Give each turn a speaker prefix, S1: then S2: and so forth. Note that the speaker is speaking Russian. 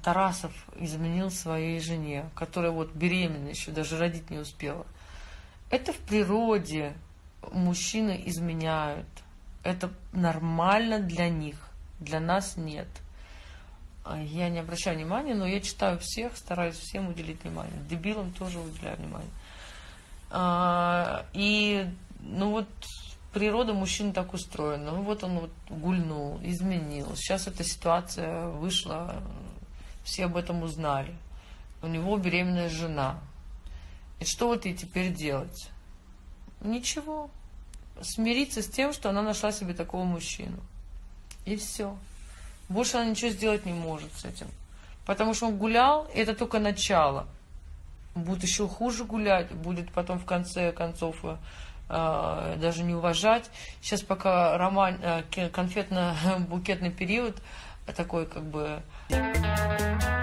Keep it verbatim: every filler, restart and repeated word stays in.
S1: Тарасов изменил своей жене, которая вот беременна еще, даже родить не успела. Это в природе. Мужчины изменяют. Это нормально для них. Для нас нет. Я не обращаю внимания, но я читаю всех, стараюсь всем уделить внимание. Дебилам тоже уделяю внимание. И, ну вот, природа мужчин так устроена. Ну вот он вот гульнул, изменил. Сейчас эта ситуация вышла, все об этом узнали. У него беременная жена. И что вот ей теперь делать? Ничего. Смириться с тем, что она нашла себе такого мужчину. И все. Больше она ничего сделать не может с этим. Потому что он гулял, и это только начало. Будет еще хуже гулять, будет потом в конце концов э, даже не уважать. Сейчас пока роман, э, конфетно-букетный период, такой как бы...